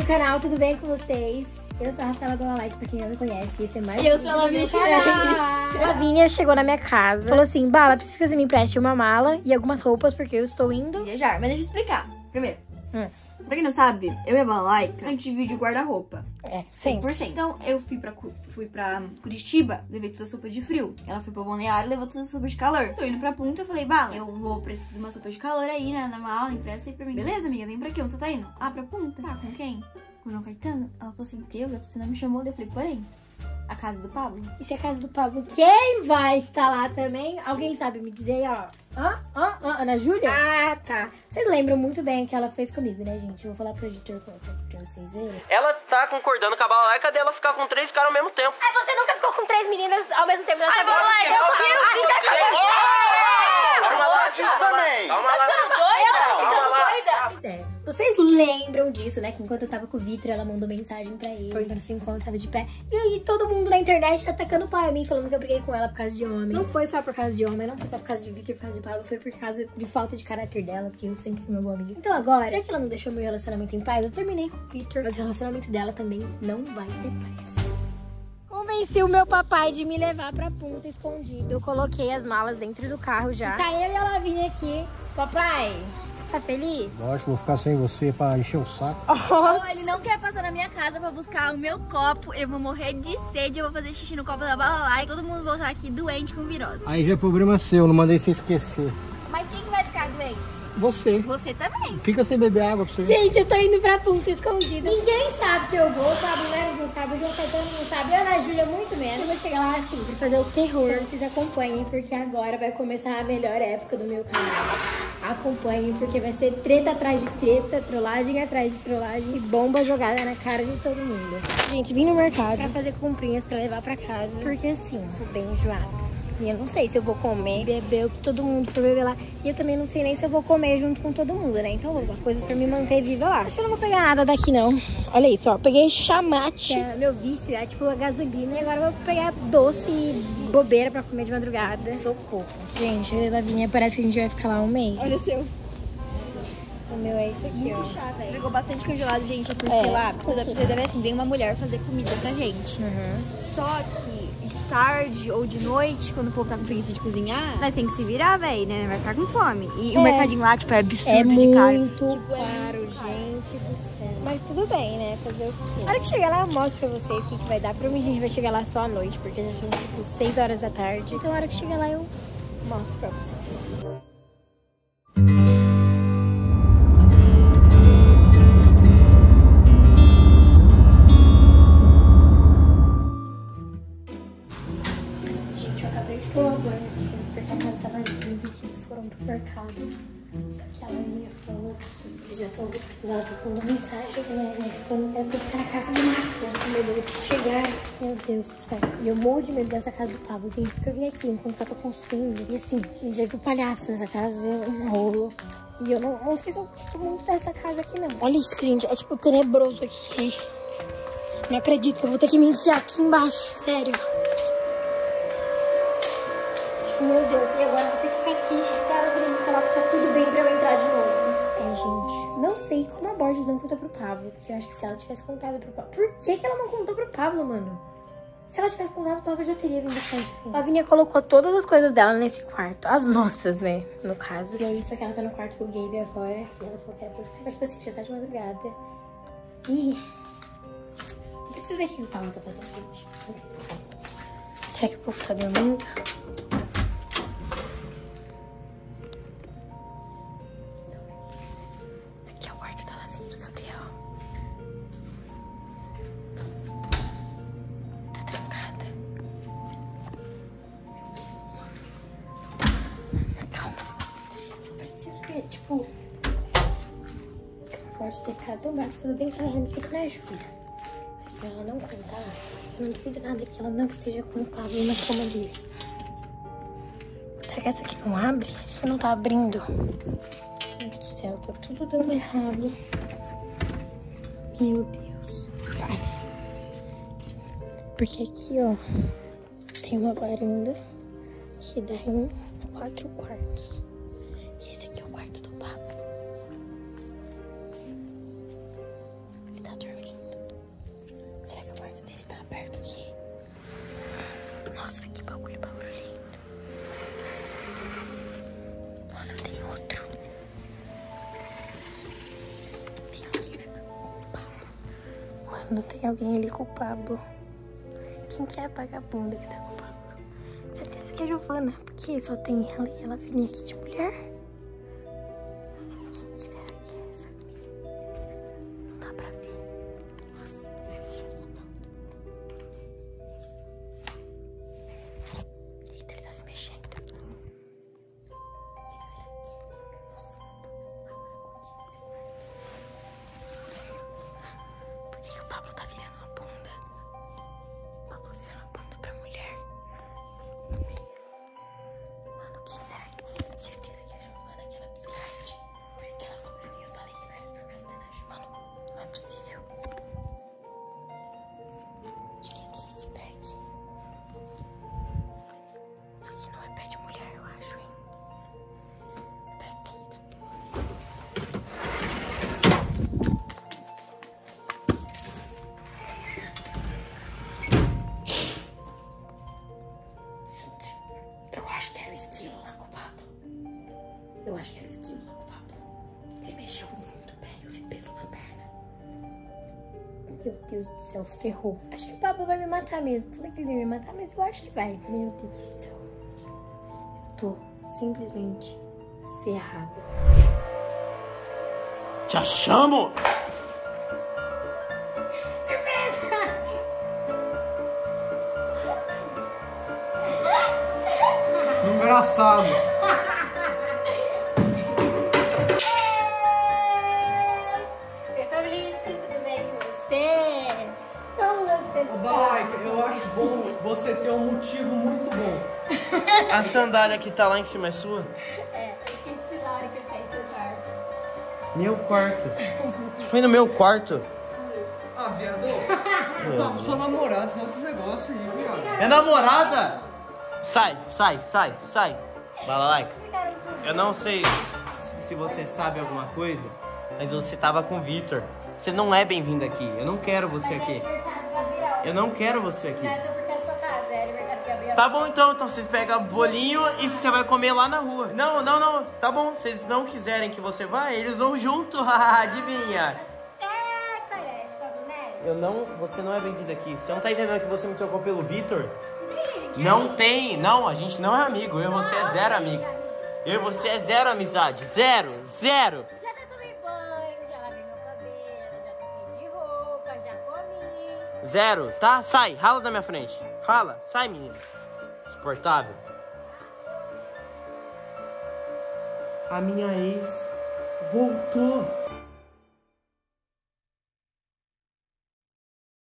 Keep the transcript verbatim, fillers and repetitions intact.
do canal, tudo bem com vocês? Eu sou a Rafaela Balalike, pra quem não me conhece, esse é mais Eu sou a Lavínia Chimenez. A Lavínia chegou na minha casa, falou assim, Bala, preciso que você me empreste uma mala e algumas roupas, porque eu estou indo viajar. Mas deixa eu explicar. Primeiro, hum. pra quem não sabe, eu e a Balalike, a gente divide o guarda-roupa. É, cem por cento. Então, eu fui pra, fui pra Curitiba, levei toda a sopa de frio. Ela foi pra Balneário, levou toda a sopa de calor. Estou indo pra Punta, eu falei, Bala, eu vou precisar de uma sopa de calor aí, né, na mala, empresta aí pra mim. Beleza, amiga, vem pra quê? Onde você tá indo? Ah, pra Punta. Ah, com quem? Com o João Caetano? Ela falou assim, porque eu já você não me chamou. Eu falei, porém, a casa do Pablo. E se a casa do Pablo, quem vai estar lá também? Alguém sabe me dizer, ó. Ó, ó, ó, Ana Júlia? Ah, tá. Vocês lembram muito bem o que ela fez comigo, né, gente? Eu vou falar pro editor pra vocês verem. Ela tá concordando com a Balalike dela ficar com três caras ao mesmo tempo. Ah, você nunca ficou com três meninas ao mesmo tempo na sua vida? Balalike, eu Calma lá, disso também. Calma lá. Calma lá. Pois é. Vocês lembram disso, né? Que enquanto eu tava com o Vitor, ela mandou mensagem pra ele, perguntando se o encontro tava de pé. E aí todo mundo na internet tá atacando o pai a mim, falando que eu briguei com ela por causa de homem. Não foi só por causa de homem, não foi só por causa de Vitor, por causa de Pablo, foi por causa de falta de caráter dela, porque eu sempre fui uma boa amiga. Então agora, já que ela não deixou meu relacionamento em paz, eu terminei com o Vitor, mas o relacionamento dela também não vai ter paz. Convenci o meu papai de me levar pra Punta escondido. Eu coloquei as malas dentro do carro já. Tá eu e a Lavínia aqui. Papai, você tá feliz? Lógico, vou ficar sem você pra encher o saco. Oh, ele não quer passar na minha casa pra buscar o meu copo. Eu vou morrer de sede, eu vou fazer xixi no copo da Balalike. Todo mundo voltar aqui doente com virose. Aí já é problema seu, não mandei você esquecer. Mas quem que vai ficar doente? Você. Você também. Fica sem beber água pra você ver. Gente, eu tô indo pra Punta escondida. Ninguém sabe que eu vou, o Pablo Neves não sabe, o João Caetano não sabe, a Ana Júlia muito menos. Eu vou chegar lá assim, pra fazer o terror. Vocês acompanhem, porque agora vai começar a melhor época do meu canal. Acompanhem, porque vai ser treta atrás de treta, trollagem atrás de trollagem e bomba jogada na cara de todo mundo. Gente, vim no mercado pra fazer comprinhas pra levar pra casa, porque assim, tô bem enjoada. E eu não sei se eu vou comer, beber o que todo mundo for beber lá. E eu também não sei nem se eu vou comer junto com todo mundo, né? Então eu vou levar coisas pra me manter viva lá. Acho que eu não vou pegar nada daqui, não. Olha isso, ó. Peguei chamate. É, meu vício é tipo a gasolina. E agora eu vou pegar doce e bobeira pra comer de madrugada. Socorro. Gente, Lavínia, parece que a gente vai ficar lá um mês. Olha o seu. O meu é esse aqui, muito ó. chato, é. Pegou bastante congelado, gente, é porque É. lá, toda, toda vez assim, vem uma mulher fazer comida pra gente. Uhum. Só que de tarde ou de noite, quando o povo tá com preguiça de cozinhar, nós tem que se virar, velho, né? Vai ficar com fome. E É. o mercadinho lá, tipo, é absurdo É de caro. muito caro, gente do céu. Mas tudo bem, né? Fazer o quê? Na hora que chegar lá, eu mostro pra vocês o que, que vai dar. Provavelmente a gente vai chegar lá só à noite, porque já são, tipo, seis horas da tarde. Então, na hora que chegar lá, eu mostro pra vocês. Gente, eu acabei de tomar banho aqui, porque a casa tá vazia, eu vi que eles foram pro mercado. Só que a Lavínia falou que eles já estão mandando mensagem, né? Falando que era pra ficar na casa de Max, né? Com medo deles chegarem. Meu Deus do céu. E eu morro de medo dessa casa do Pablo, gente, porque eu vim aqui enquanto tava construindo. E assim, a gente já viu palhaço nessa casa, um rolo. E eu não, não sei se eu gosto muito dessa casa aqui, não. Olha isso, gente, é tipo tenebroso aqui. Não acredito que eu vou ter que me enfiar aqui embaixo, sério. Meu Deus, e agora eu vou ter que ficar aqui até ela vir me falar que tá tudo bem pra eu entrar de novo. É, gente, não sei como a Borges não contou pro Pablo, porque eu acho que se ela tivesse contado pro Pablo... Por que que ela não contou pro Pablo, mano? Se ela tivesse contado, o Pablo já teria vindo atrás de mim. A Lavínia colocou todas as coisas dela nesse quarto, as nossas, né, no caso. E aí, só que ela tá no quarto com o Gabe agora, e ela falou que era pra ficar, mas tipo assim, já tá de madrugada. E... eu preciso ver o que o Pablo tá fazendo, gente. Será que o povo tá dormindo? Tipo, pode ter ficado tão baixo, tudo bem que ela realmente me ajuda. Mas pra ela não contar, eu não duvido nada que ela não esteja com o Pablo na cama dele. Será que essa aqui não abre? Essa não tá abrindo. Meu Deus do céu, tá tudo dando errado. Meu Deus. Olha. Porque aqui, ó, tem uma varanda que dá em quatro quartos. E esse aqui é o quarto do Pablo. Ele tá dormindo Nossa, que bagulho barulhento. Nossa, tem outro. Tem alguém ali com o Pablo. Mano, tem alguém ali com o Pablo. Quem que é a vagabunda que tá com o Pablo? Certeza que é a Giovana, porque só tem ela e ela vinha aqui de mulher. Quem será que é essa menina? Não dá pra ver. Nossa, tira o sapato. Eita, ele tá se mexendo. Por que que o Pablo tá virando uma bunda? O Pablo virando uma bunda pra mulher. Mano, quem será que... Certeza que é a Giovana, aquela biscate. Por isso que ela ficou pra mim. Eu falei que não era por causa da Ana Ju. Mano, não é possível. Acho que é aqui esse pé aqui. Isso aqui não é pé de mulher, eu acho, hein? Pé feio. Eu acho que era o esquilo lá com o Pablo. Eu acho que era o esquilo lá com o Pablo. Ele mexeu muito bem, eu vi pelo na perna. Meu Deus do céu, ferrou. Acho que o Pablo vai me matar mesmo. Falei que ele ia me matar, mas eu acho que vai. Meu Deus do céu. Eu tô simplesmente ferrada. Te chamo! Engraçado. Oi, Pablito, tudo bem com você? Como você tá? Balaika, eu acho bom você ter um motivo muito bom. A sandália que tá lá em cima é sua? É, eu esqueci na hora que eu saí do seu quarto. Meu quarto. Foi no meu quarto? Ah, viado. Eu sou namorado, só esses negócios aí, viado. É namorada? Sai, sai, sai, sai. Balalaika, eu não sei se você sabe alguma coisa, mas você tava com o Vitor. Você não é bem-vindo aqui. Eu não quero você aqui. É aniversário do Gabriel. Eu não quero você aqui. Não é só porque é a sua casa, é aniversário do Gabriel. Tá bom então, então vocês pegam bolinho e você vai comer lá na rua. Não, não, não, tá bom. Se vocês não quiserem que você vá, eles vão junto. Adivinha? É, parece, Pablo, né? Eu não, você não é bem-vindo aqui. Você não tá entendendo que você me trocou pelo Vitor? Não tem, não, a gente não é amigo. Eu e você é zero amigo. Eu e você é zero amizade. Zero, zero. Já até tomei banho, já lavei meu cabelo, já troquei de roupa, já comi. Zero, tá? Sai, rala da minha frente. Rala, sai, menino. Insuportável. A minha ex voltou.